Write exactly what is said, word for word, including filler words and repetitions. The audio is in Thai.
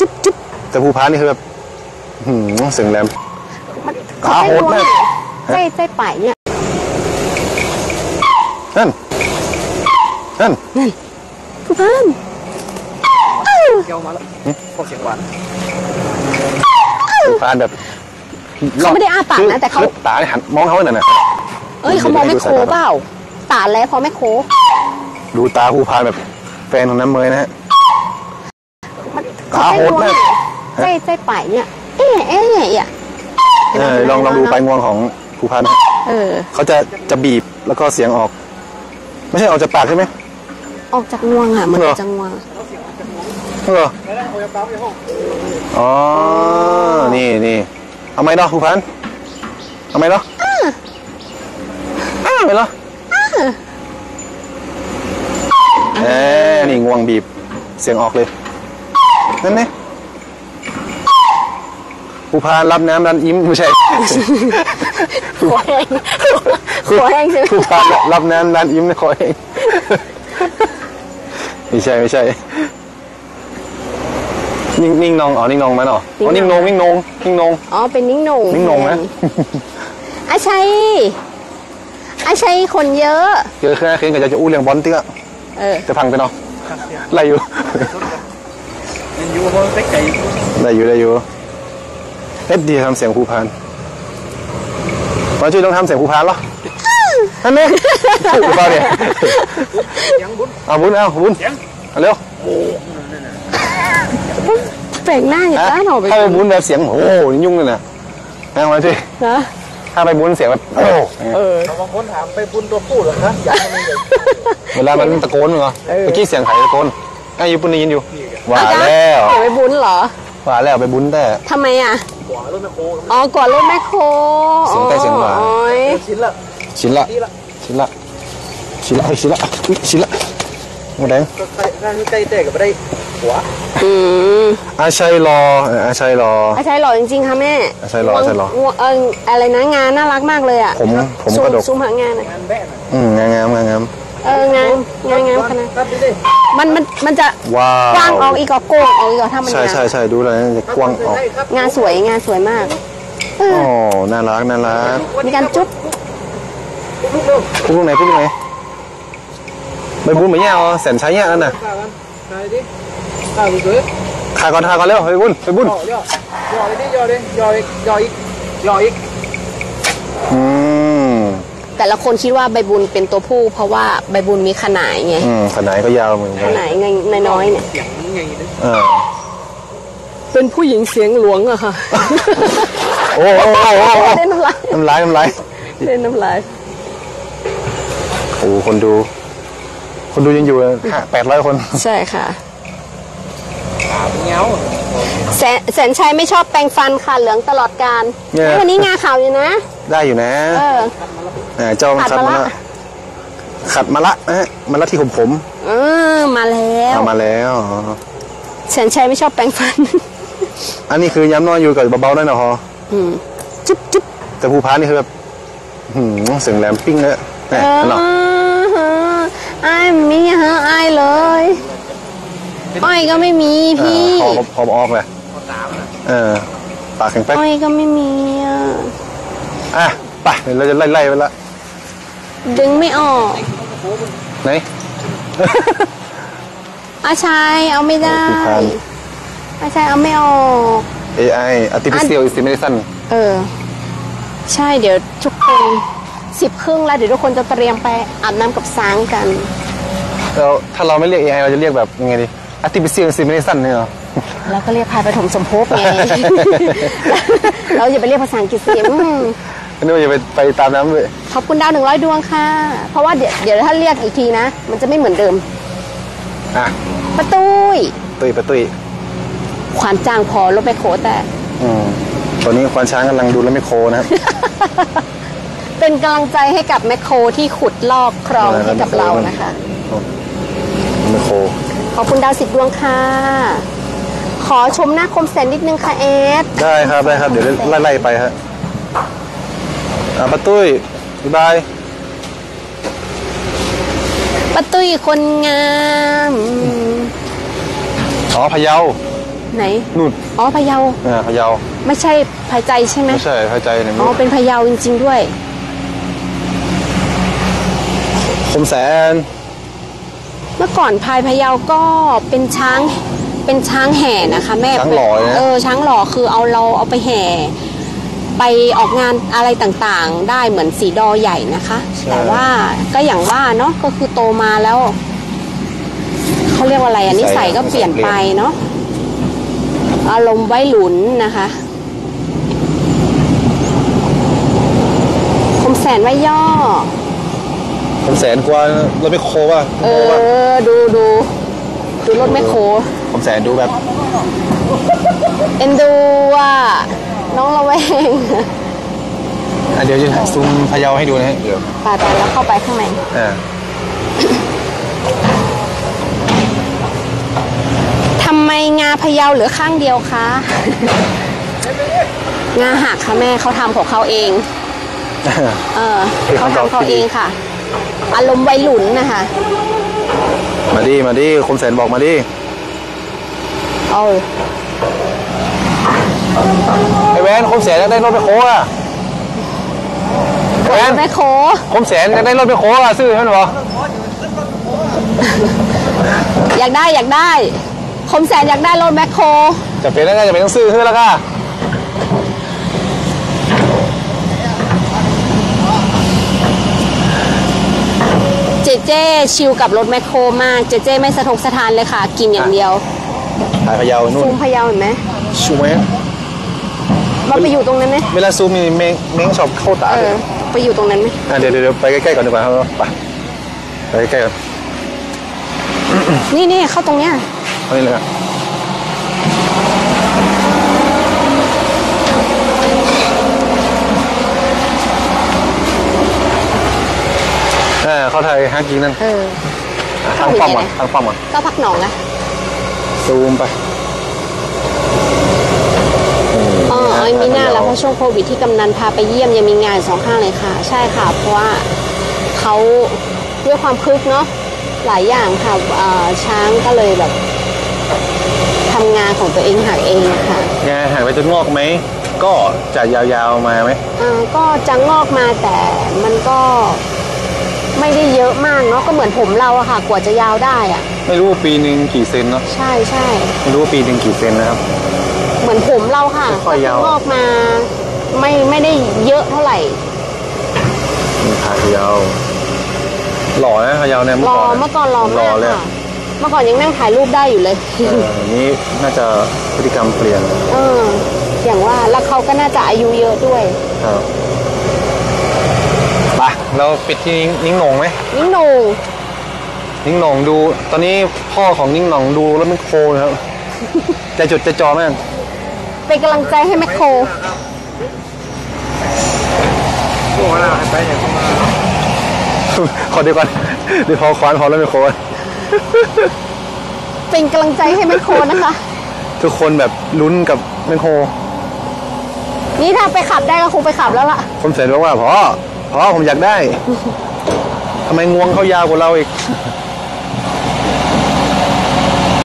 จุ๊บจุ๊บแต่ภูพานนี่คือแบบหืมเสียงแหลมตาโหดมากใจใจป่ายเนี่ยนั่นนั่นนั่นภูพานเกี่ยวมาแล้วพวกเสียงหวานภูพานแบบเขาไม่ได้อ้าปากนะแต่เขาตาหันมองเขาเนี่ยนะเอ้ยเขามองไม่โคเปล่าตาแล้วพอไม่โคดูตาภูพานแบบแฟนของน้ำเมยนะฮะตาโหดมากใจใจป่ายเนี่ยเอ๊ะเอ๊ะเนี่ยเออลองลองดูปลายงวงของภูพานเออเขาจะจะบีบแล้วก็เสียงออกไม่ใช่ออกจากปากใช่ไหมออกจากงวงอ่ะเหมือนจากงวงเอออ๋อนี่นี่เอาไหมเนาะภูพานเอาไหมเนาะอ้าวไหมเนาะเอ๊นี่งวงบีบเสียงออกเลยนั่นเนี่ยภูพานรับน้ำรันยิ้มไม่ใช่ขอแห้งขอแห้งใช่ไหมภูพานรับน้ำรันยิ้มขอแห้งไม่ใช่ไม่ใช่นิ่งนิ่งนองอ๋อนิ่งนองมั้ยเนาะอ๋อนิ่งนงนิ่งนงนิ่งนงอ๋อเป็นนิ่งนงนิ่งนงนะอาชัยอาชัยคนเยอะเยอะแค่คืนก็จะอู้เรื่องบอลติ๊กอะจะพังไปเนาะไล่อยู่อยู่บนเต็กไก่ได้อยู่ได้อยู่เอ็ดดีทำเสียงภูพานมาช่วยต้องทำเสียงภูพานเหรอนั่นเองภูพานเนี่ยเอาบุญเอาบุญเอาเร็วแปลงหน้าอย่างนั้นหรอถ้าไปบุญแบบเสียงโอ้ยุ่งเลยนะเอามาช่วยถ้าไปบุญเสียงแบบโอ้เออบางคนถามไปบุญตัวผู้หรอคะอยากให้เวลามันตะโกนเหรอเมื่อกี้เสียงไข่ตะโกนไอ้ยุปุ่นได้ยินอยู่ว่าแล้วไปบุญเหรอว่าแล้วไปบุญแต่ทำไมอ่ะกว่ารถแมคโครอ๋อกว่ารถแมคโครเสียงใกล้เสียงหวานชิ้นละชิ้นละชิ้นละชิ้นละชิ้นละชิ้นละหมดแดงก็ใกล้ใกล้เตะกับไม่ได้หัวอืมอาชัยรออาชัยรออาชัยรอจริงๆค่ะแม่อาชัยรออาชัยรอเอออะไรนะงานน่ารักมากเลยอ่ะผมผมกระดกซูมหางานอ่ะอืมงามงามงามเอองานงานงามขนาดมันมันมันจะกว้างออกอีกก็โก้งออกอีกก็ถ้ามันใช่ใช่ใช่ดูเลยจะกว้างออกงานสวยงานสวยมากโอ้น่ารักน่ารักมีการจุ๊บพูดตรงไหนพูดตรงไหนไปบุญเหมือนแย่แสนใช้แย่นั่นน่ะขาก่อนขาก่อนเร็วไปบุญไปบุญย่อย่อเลยดิย่อเลยย่ออีกย่ออีกย่ออีกอืมแต่ละคนคิดว่าใบบุญเป็นตัวผู้เพราะว่าใบบุญมีขนาดไงอืมขนาดก็ยาวเหมือนกันขนาดไงน้อยเนี่ยเสียงไงเออเป็นผู้หญิงเสียงหลวงอะค่ะโอ้โหเล่นน้ำลายน้ำลายน้ำลายเล่นน้ำลายโอ้คนดูคนดูยังอยู่ค่ะแปดร้อยคนใช่ค่ะขาวเงี้ยวแสนแสนชัยไม่ชอบแปรงฟันค่ะเหลืองตลอดการวันนี้งาขาวอยู่นะได้อยู่นะเออเจ้ามันขัดมาละขัดมาละนะมาละที่ผมผมเออมาแล้วมาแล้วแสนชัยไม่ชอบแปรงฟันอันนี้คือย้ำนอนอยู่กับเบาๆได้นะพอจุ๊บจุ๊บแต่ภูพานนี่คือแบบเสียงแหลมปิ้งเลยเออไอ้มีฮะไอ้เลยอ้อยก็ไม่มีพี่พอพอออกเลยเออปากแข็งแป๊กอ้อยก็ไม่มีอ่ะอ่ะไปเราจะไล่ไล่ไปละดึงไม่ออกไหนอาชัยเอาไม่ได้อาชัยเอาไม่ออกเอ ไอ artificial intelligence เออใช่เดี๋ยวทุกคนสิบครึ่งแล้วเดี๋ยวทุกคนจะเตรียมไปอาบน้ำกับช้างกันแล้วถ้าเราไม่เรียก เอ ไอ เราจะเรียกแบบยังไงดี artificial intelligence เนี่ยเหรอเราก็เรียกพายปฐมสมภพไงเราอย่าไปเรียกภาษาอังกฤษสินี่อย่าไปไปตามน้ำเลยขอบคุณดาวหนึ่งร้อยดวงค่ะเพราะว่าเดี๋ยวเดี๋ยวถ้าเรียกอีกทีนะมันจะไม่เหมือนเดิมอ่ะประตุยตุยประตุยควานจ้างพอรถไปโคแต่อืมตอนนี้ควานช้างกำลังดูแล้วไม่โคนะครับเป็นกำลังใจให้กับแมคโครที่ขุดลอกคลองให้กับเรานะคะแมคโครขอบคุณดาวสิบดวงค่ะขอชมหน้าคมแสนนิดนึงค่ะเอสได้ครับได้ครับเดี๋ยวไล่ๆไปฮะอ่าป้าตุ้ยบ๊ายบายป้าตุ้ยคนงามอ๋อพะเยาไหนนู่นอ๋อพะเยาอ่าพะเยาไม่ใช่พายใจใช่ไหมไม่ใช่พายใจเนี่ยอ๋อเป็นพะเยาจริงๆด้วยคมแสนเมื่อก่อนพายพะเยาก็เป็นช้างเป็นช้างแห่นะคะแม่ช้างหล่อเลยนะเออช้างหล่อคือเอาเราเอาไปแห่ไปออกงานอะไรต่างๆ ได้เหมือนสีดอใหญ่นะคะ แต่ว่าก็อย่างว่าเนาะก็คือโตมาแล้วเขาเรียกว่าอะไรอ่ะนิสัยก็เปลี่ยนไปเนาะอารมณ์ไว้หลุนนะคะคมแสนไว้ย่อคมแสนกว่ารถไม่โคว่ะเออดูดูดูรถแมคโครคมแสนดูแบบเอ็นดูอ่ะน้องระแวงอ่ะเดี๋ยวจะซูมพะเยาให้ดูนะฮะเดี๋ยวไปไปแล้วเข้าไปข้างในอ่าทำไมงาพะเยาเหลือข้างเดียวคะ งาหักค่ะแม่เขาทำของเขาเอง เออเขาทำเขาเองค่ะ อารมณ์วัยรุ่นนะคะมาดิมาดิคมแสนบอกมาดิเอาไอแวนคมแสนอยากได้รถไม่โคอ่ะแวนแม่โคคมแสนอยากได้รถไม่โคอ่ะซื้อให้หน่อยเหรออยากได้อยากได้ คมแสนอยากได้รถแมคโครจะเป็นแล้วก็จะเป็นต้องซื้อให้แล้วก็เจเจชิลกับรถแมคโครมาก เจเจไม่สะทกสะทานเลยค่ะ กินอย่างเดียวถ่ายพะเยานู่ซูนมพะเยาเห็นไหมชูไหมมันไปอยู่ตรงนั้นไหมเวลาซูมมีเม้งเม้งชอบเข้าตาเอเลอย ไปอยู่ตรงนั้นไหมอ่ะเดี๋ยวเดี๋ยวไปใกล้ๆก่อนดีกว่าครับไปไปใกล้ๆก่อนนี่นี่เข้าตรงเนี้ยเอานี่เลยครับอ่าเข้าไทยฮักกิ้งนั่นเอออ่ะทางป้อมก่อนทางป้อมก่อนก็พักหนองอะซูมไปอ๋อไอ้มีหน้าแล้วเพราะช่วงโควิดที่กำนันพาไปเยี่ยมยังมีงานสองข้างเลยค่ะ ใช่ค่ะ เพราะว่าเขาด้วยความคึกเนาะหลายอย่างค่ะเอ่อช้างก็เลยแบบทำงานของตัวเองหักเองอะค่ะงานหายไปจนงอกไหม ก็จะยาวๆมาไหมอ่าก็จะงอกมาแต่มันก็ไม่ได้เยอะมากเนาะก็เหมือนผมเราอะค่ะ กว่าจะยาวได้อะไม่รู้ว่าปีหนึ่งกี่เซนเนาะใช่ใช่ไม่รู้ว่าปีหนึ่งกี่เซนนะครับเหมือนผมเราค่ะค่อยๆยาวก็งอกมาไม่ไม่ได้เยอะเท่าไหร่มีขาพะเยาหล่อนะพะเยาเนี่ยเมื่รออก่อนเมื่อก่อนรอหล่มาอก เลยค่ะ เมื่อก่อนยังนั่งถ่ายรูปได้อยู่เลยเออนี้น่าจะพฤติกรรมเปลี่ยนเออ อย่างว่าแล้วเขาก็น่าจะอายุเยอะด้วยครับไปเราปิดที่นิ้งหนงไหมนิ่งหนูนิ้งหนงดู ตอนนี้พ่อของนิ้งหนงดูแล้วมันโคนะครับ ใจจดใจจ่อมากเป็นกำลังใจให้แมคโครโอ้โหเราไปเนี่ยขอเดี๋ยวก่อนเดี๋ยวพอควานพอแล้วไม่โคเป็นกำลังใจให้แมคโครนะคะทุกคนแบบลุ้นกับแมคโครนี่ถ้าไปขับได้ก็คงไปขับแล้วล่ะผมเสร็จบอกว่าพ่อพ่อผมอยากได้ ทำไมงวงเขายาวกว่าเราอีก